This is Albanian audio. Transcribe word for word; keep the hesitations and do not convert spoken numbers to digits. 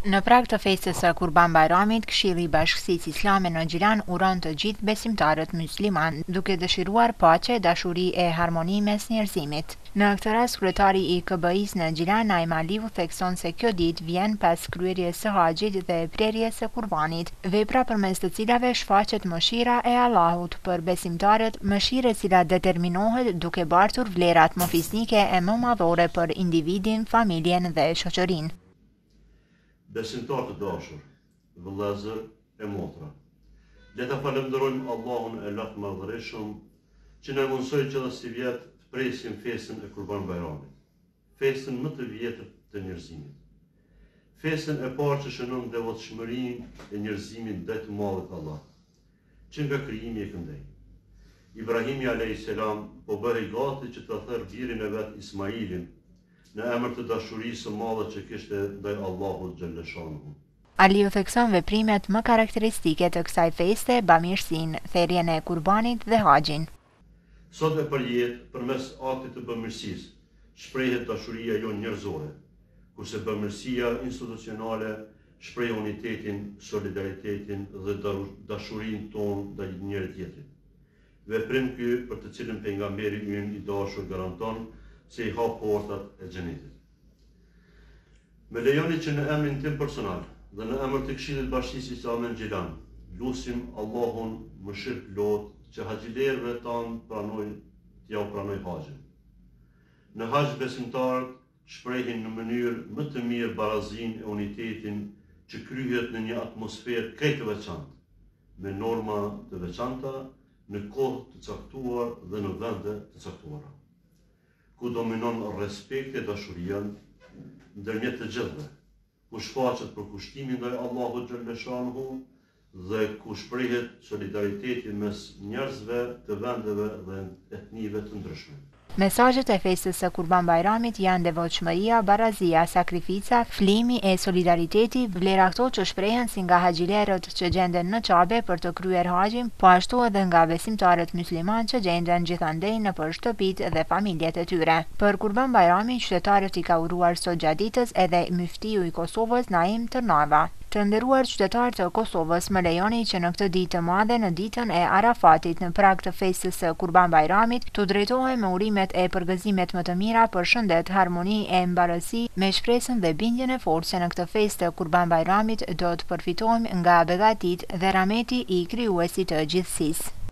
Në prag të festës së Kurban Bayramit, Këshilli i Bashkësisë Islame në Gjilan uron të gjithë besimtarët musliman, duke dëshiruar paqe, dashuri e harmoni mes njerëzimit. Në këtë rast, kryetari i K B I-s në Gjilan, Naim Aliu, thekson se kjo ditë vjen pas kryerjes së haxhit dhe prerjes së kurbanit, vepra përmes të cilave shfaqet mëshira e Allahut për besimtarët, mëshirë e cila determinohet duke bartur vlerat më fisnike e më madhore për individin, familjen dhe shoqërinë. Besimtar të dashur, vëllezër e motra, le ta falenderojmë Allahun e lartë madhërisëm që na mundsoi që edhe si vjet të presim festën e Kurban Bayramit, festën më të vjetër të njerëzimit, festën e parë që shënon devotshmërinë e njerëzimit ndaj të Madhit Allah, që nga krijimi e këndej. Ibrahimi alayhis salam po bëhej gati që të thërë birin e vet Ismailin, në emër të dashurisë së madhe që kishte ndaj Allahut xhallashanuhu. Aliu thekson veprimet më karakteristike të kësaj feste, bamirësinë, thërrjen e kurbanit dhe haxhin. Sot e përjet përmes aktit të bamirësisë shprehet dashuria jonë njerëzore, kurse bamirësia institucionale shpreh unitetin, solidaritetin dhe dashurinë tonë ndaj njëri tjetrit. Veprim ky për të cilën pejgamberi ynë i dashur garanton se i hap portat e xhenetit. Me lejoni që në emrin tim personal dhe në emër të Këshillit Bashkisë Islame në Gjilan, lusim Allahun mëshirë plot që haxhilerëve tanë pranoj, t'ja pranoj haxhin. Në haxh besimtarët shprehin në mënyrë më të mirë barazinë e unitetin që kryhet në një atmosferë krejt të veçantë, me norma të veçanta, në kohë të caktuar dhe në vende të caktuara, ku dominon respekti e dashuria ndërmjet të gjithëve, ku shfaqet përkushtimi ndaj Allahut xhallashanuhu dhe ku shprehet solidariteti mes njerëzve të vendeve dhe etnive të ndryshme. Mesazhet e festës së Kurban Bayramit janë devotshmëria, barazia, sakrifica, flimi e solidariteti, vlera këto që shprehen si nga haxhilerët që gjenden në Qabe për të kryer haxhin, po ashtu edhe nga besimtarët musliman që gjenden gjithandej nëpër shtëpitë dhe familjet e tyre. Për Kurban Bayramin, qytetarët i ka uruar sot gjatë ditës edhe Muftiu i Kosovës Naim Tërnava. Të nderuar qytetarë të Kosovës, më lejoni që në këtë ditë të madhe, në ditën e Arafatit, në prag të festës së Kurban Bayramit, të drejtohem me urimet e përgëzimet më të mira për shëndet, harmoni e mbarësi, me shpresën dhe bindjen e fortë se në këtë festë të Kurban Bayramit do të përfitojmë nga begatit dhe rahmeti i krijuesit të gjithësisë.